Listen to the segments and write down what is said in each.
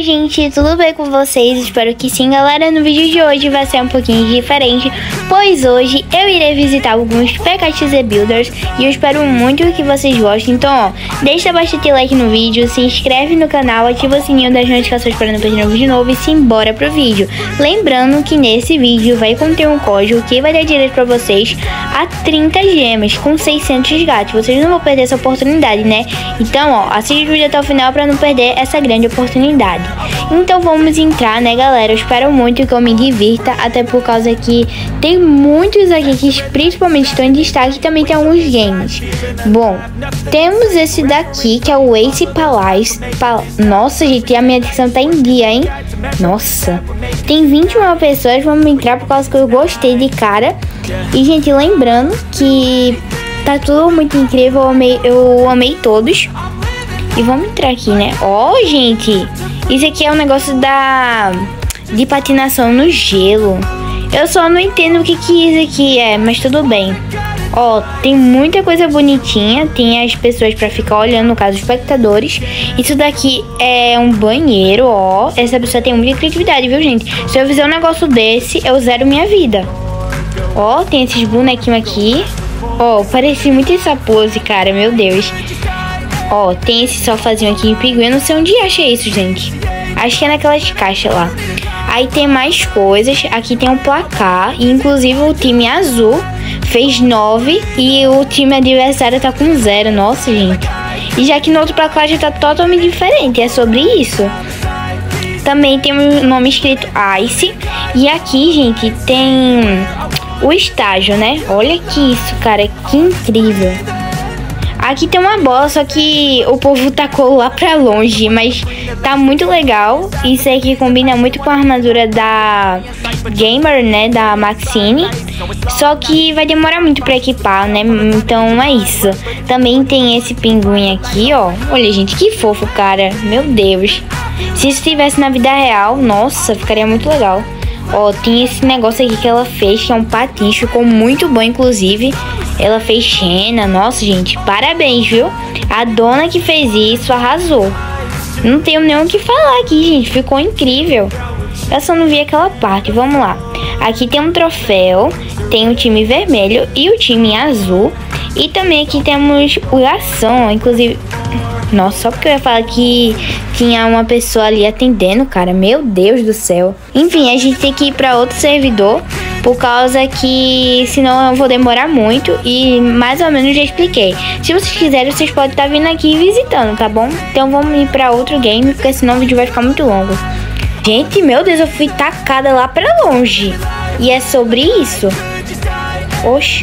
gente, tudo bem com vocês? Espero que sim, galera. No vídeo de hoje vai ser um pouquinho diferente, pois hoje eu irei visitar alguns PKXD Builders e eu espero muito que vocês gostem. Então, ó, deixa bastante like no vídeo, se inscreve no canal, ativa o sininho das notificações para não perder um vídeo novo e simbora pro vídeo. Lembrando que nesse vídeo vai conter um código que vai dar direito para vocês a 30 gemas com 600 gatos. Vocês não vão perder essa oportunidade, né? Então, ó, assiste o vídeo até o final para não perder essa grande oportunidade. Então vamos entrar, né, galera? Eu espero muito que eu me divirta, até por causa que tem muitos aqui que principalmente estão em destaque, e também tem alguns games. Bom, temos esse daqui que é o Ace Palace. Nossa, gente, a minha dicção tá em dia, hein? Nossa, tem 21 pessoas. Vamos entrar por causa que eu gostei de cara. E, gente, lembrando que tá tudo muito incrível. Eu amei todos. E vamos entrar aqui, né? Ó, gente, isso aqui é um negócio de patinação no gelo. Eu só não entendo o que isso aqui é, mas tudo bem. Ó, tem muita coisa bonitinha. Tem as pessoas pra ficar olhando, no caso, os espectadores. Isso daqui é um banheiro, ó. Essa pessoa tem muita criatividade, viu, gente? Se eu fizer um negócio desse, eu zero minha vida. Ó, tem esses bonequinhos aqui. Ó, parece muito essa pose, cara, meu Deus. Ó, tem esse sofazinho aqui em pinguim. Eu não sei onde acha isso, gente. Acho que é naquelas caixas lá. Aí tem mais coisas. Aqui tem um placar. E inclusive o time azul fez 9 e o time adversário tá com 0. Nossa, gente. E já que no outro placar já tá totalmente diferente. É sobre isso. Também tem um nome escrito Ice. E aqui, gente, tem o estágio, né? Olha que isso, cara. Que incrível. Aqui tem uma bola, só que o povo tacou lá pra longe, mas tá muito legal. Isso aqui combina muito com a armadura da Gamer, né, da Maxine. Só que vai demorar muito pra equipar, né, então é isso. Também tem esse pinguim aqui, ó. Olha, gente, que fofo, cara, meu Deus. Se isso estivesse na vida real, nossa, ficaria muito legal. Ó, tem esse negócio aqui que ela fez, que é um patinho, ficou muito bom, inclusive. Ela fez Xena, nossa, gente, parabéns, viu? A dona que fez isso arrasou. Não tenho nem o que falar aqui, gente, ficou incrível. Eu só não vi aquela parte, vamos lá. Aqui tem um troféu, tem o time vermelho e o time azul. E também aqui temos o garçom, inclusive... Nossa, só porque eu ia falar que tinha uma pessoa ali atendendo, cara. Meu Deus do céu. Enfim, a gente tem que ir pra outro servidor, por causa que senão eu vou demorar muito. E mais ou menos já expliquei. Se vocês quiserem, vocês podem estar vindo aqui e visitando, tá bom? Então vamos ir pra outro game, porque senão o vídeo vai ficar muito longo. Gente, meu Deus, eu fui tacada lá pra longe. E é sobre isso. Oxi.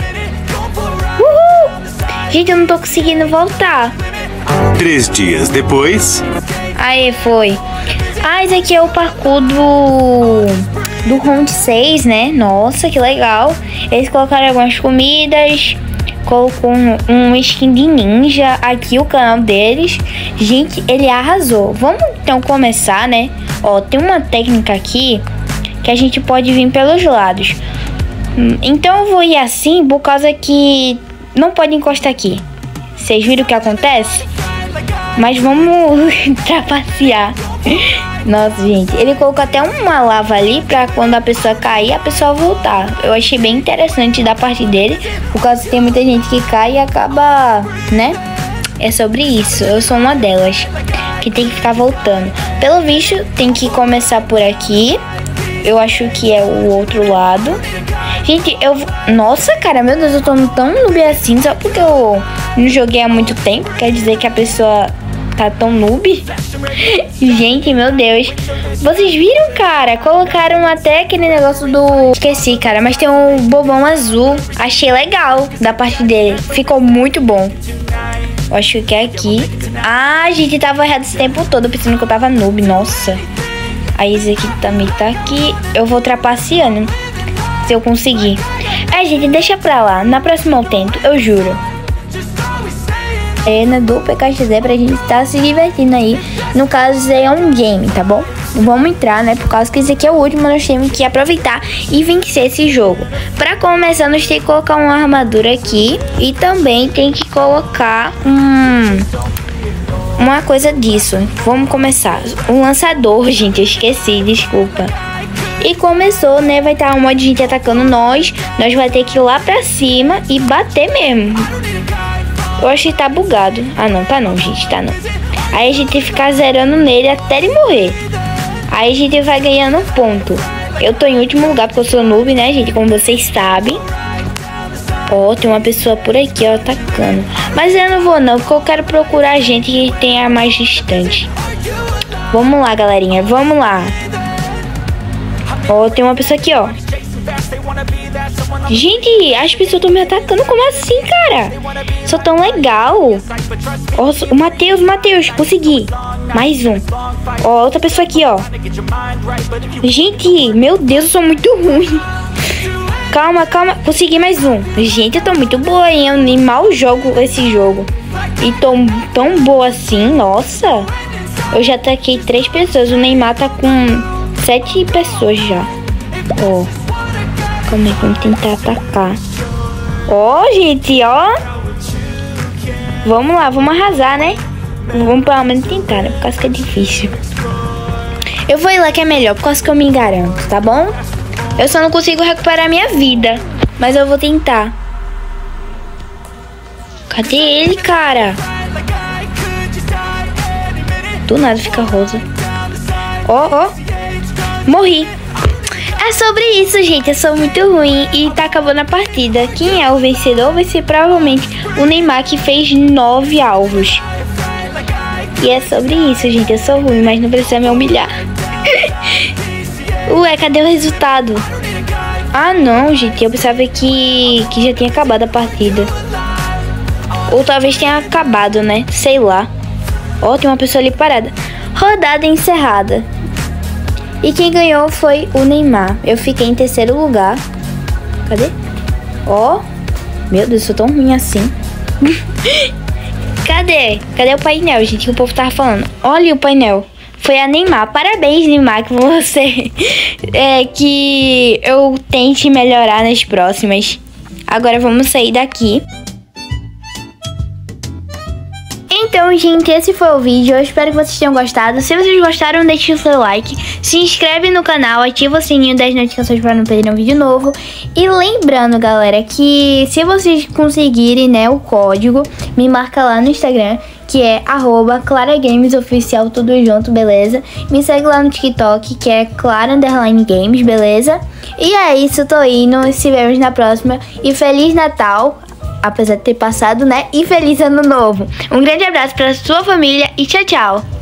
Uhul! Gente, eu não tô conseguindo voltar. 3 dias depois. Aí foi. Ah, esse aqui é o parkour do round 6, né? Nossa, que legal. Eles colocaram algumas comidas. Colocou um skin de ninja. Aqui o canal deles. Gente, ele arrasou. Vamos então começar, né? Ó, tem uma técnica aqui que a gente pode vir pelos lados. Então eu vou ir assim por causa que não pode encostar aqui. Vocês viram o que acontece? Mas vamos trapacear. Nossa, gente, ele colocou até uma lava ali pra quando a pessoa cair, a pessoa voltar. Eu achei bem interessante da parte dele, por causa que tem muita gente que cai e acaba, né? É sobre isso, eu sou uma delas que tem que ficar voltando. Pelo visto, tem que começar por aqui. Eu acho que é o outro lado. Gente, nossa, cara, meu Deus, eu tô tão noob assim só porque eu não joguei há muito tempo. Quer dizer que a pessoa tá tão noob? Gente, meu Deus. Vocês viram, cara? Colocaram até aquele negócio do... Esqueci, cara, mas tem um bobão azul. Achei legal da parte dele. Ficou muito bom. Eu acho que é aqui. Ah, gente, tava errado esse tempo todo, pensando que eu tava noob, nossa. Aí esse aqui também tá aqui. Eu vou trapaceando, se eu conseguir. É, gente, deixa pra lá. Na próxima eu tento, eu juro. É, do PKXD pra gente estar se divertindo aí. No caso, é um game, tá bom? Vamos entrar, né? Por causa que esse aqui é o último, nós temos que aproveitar e vencer esse jogo. Pra começar, nós temos que colocar uma armadura aqui. E também tem que colocar uma coisa disso. Vamos começar. Um lançador, gente, eu esqueci, desculpa. E começou, né? Vai estar um monte de gente atacando nós. Nós vai ter que ir lá pra cima e bater mesmo. Eu acho que tá bugado. Ah, não, tá não, gente, tá não. Aí a gente tem que ficar zerando nele até ele morrer. Aí a gente vai ganhando ponto. Eu tô em último lugar porque eu sou noob, né, gente? Como vocês sabem. Ó, tem uma pessoa por aqui, ó, atacando. Mas eu não vou não, porque eu quero procurar gente que tenha mais distante. Vamos lá, galerinha, vamos lá. Ó, tem uma pessoa aqui, ó. Gente, as pessoas estão me atacando. Como assim, cara? Sou tão legal. Ó, o Matheus, consegui. Mais um. Ó, outra pessoa aqui, ó. Gente, meu Deus, eu sou muito ruim. Calma, consegui mais um. Gente, eu tô muito boa, hein? Eu nem mal jogo esse jogo. E tô tão boa assim, nossa. Eu já ataquei 3 pessoas. O Neymar tá com 7 pessoas já. Ó. Calma aí, vamos tentar atacar. Ó, gente, ó. Vamos lá, vamos arrasar, né? Vamos pelo menos tentar, né? Por causa que é difícil. Eu vou ir lá que é melhor, por causa que eu me garanto, tá bom? Eu só não consigo recuperar minha vida. Mas eu vou tentar. Cadê ele, cara? Do nada fica rosa. Ó. Morri. É sobre isso, gente. Eu sou muito ruim e tá acabando a partida. Quem é o vencedor? Vai ser provavelmente o Neymar, que fez 9 alvos. E é sobre isso, gente. Eu sou ruim, mas não precisa me humilhar. Ué, cadê o resultado? Ah, não, gente. Eu pensava que já tinha acabado a partida. Ou talvez tenha acabado, né? Sei lá. Ó, tem uma pessoa ali parada. Rodada encerrada. E quem ganhou foi o Neymar. Eu fiquei em 3º lugar. Cadê? Ó. Meu Deus, eu sou tão ruim assim. Cadê o painel, gente? Que o povo tava falando. Olha o painel. Foi a Neymar. Parabéns, Neymar, com você. Que eu tente melhorar nas próximas. Agora vamos sair daqui. Então, gente, esse foi o vídeo. Eu espero que vocês tenham gostado. Se vocês gostaram, deixe o seu like. Se inscreve no canal, ativa o sininho das notificações para não perder um vídeo novo. E lembrando, galera, que se vocês conseguirem, né, o código, me marca lá no Instagram, que é @ClaraGamesOficial, tudo junto, beleza? Me segue lá no TikTok, que é Clara_Games, beleza? E é isso, tô indo. Se vemos na próxima. E Feliz Natal! Apesar de ter passado, né? E feliz ano novo. Um grande abraço para sua família e tchau, tchau.